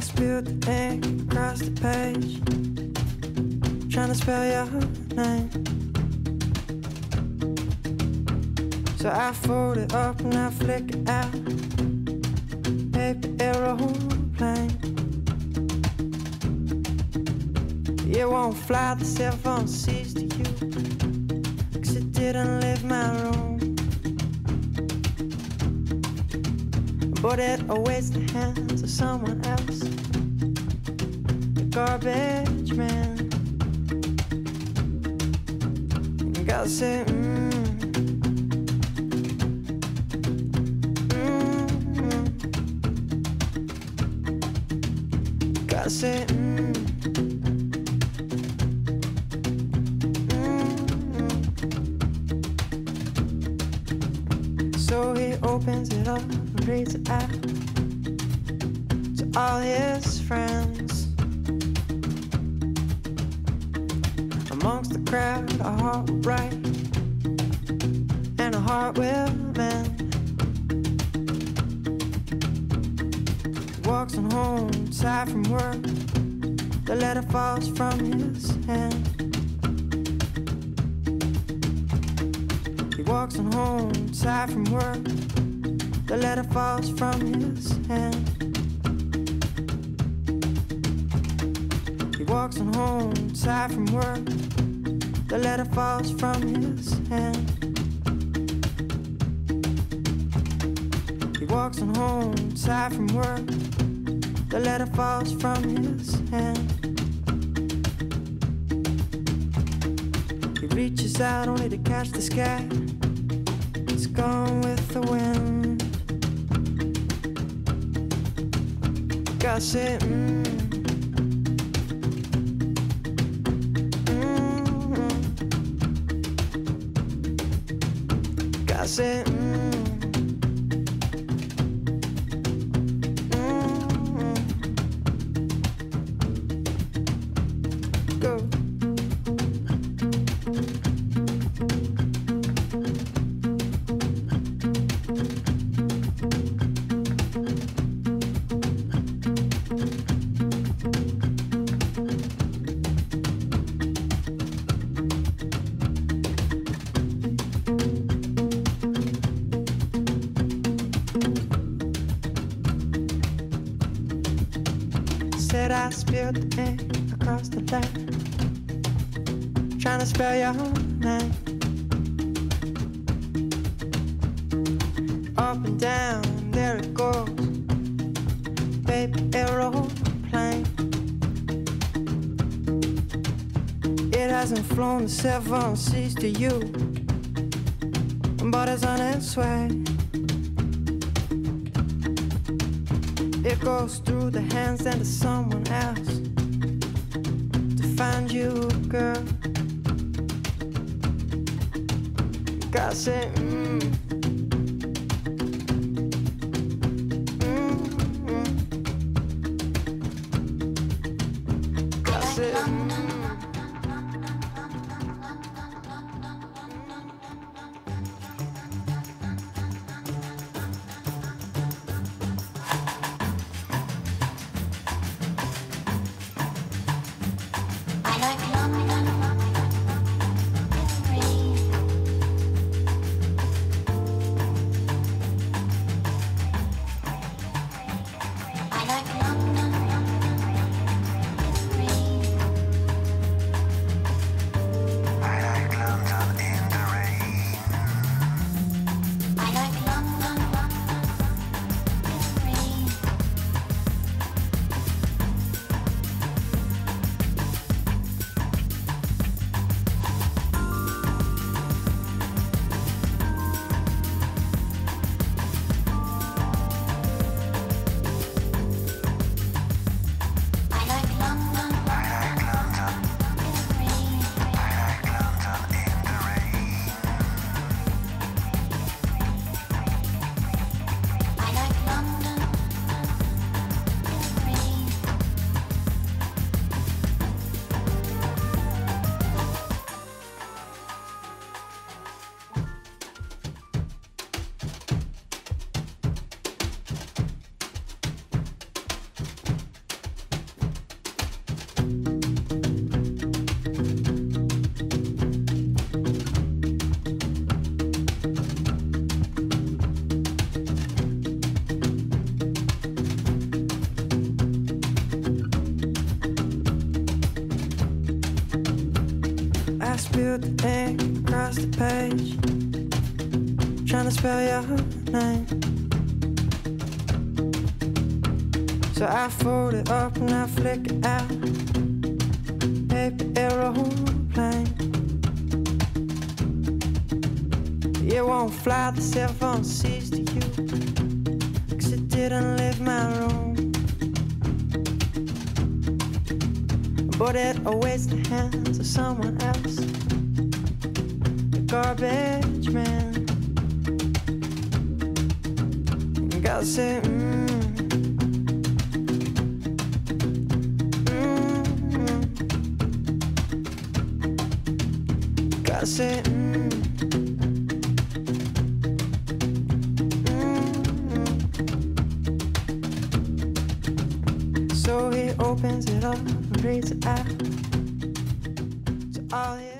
spilled the ink across the page, trying to spell your name. So I fold it up and I flick it out. Paper aeroplane. It won't fly, the cell phone sees to you, 'cause it didn't leave my room. But it awaits the hands of someone else, the garbage man. You gotta say, gotta say, So he opens it up and reads it out to all his friends. Amongst the crowd, a heart will break and a heart will mend. He walks on home, tired from work. The letter falls from his hand. He walks on home, tired from work. The letter falls from his hand. He walks on home, tired from work. The letter falls from his hand. He walks on home, tired from work. The letter falls from his hand. He reaches out only to catch the sky. It's gone with the wind. Gotta say, gotta say, go. Said I spilled the ink across the land, trying to spell your name. Up and down, there it goes, paper aeroplane. It hasn't flown, the cell phone sees to you, but it's on its way. It goes through the hands and to someone else to find you, girl. Gotta say, gotta say, I spilled the ink across the page, trying to spell your name. So I fold it up and I flick it out. Paper aeroplane. It won't fly, the cell phone sees to you, 'cause it didn't leave my room. But it awaits the hands of someone else, the garbage man. You gotta say, gotta say, So he opens it up and reads it out. So all he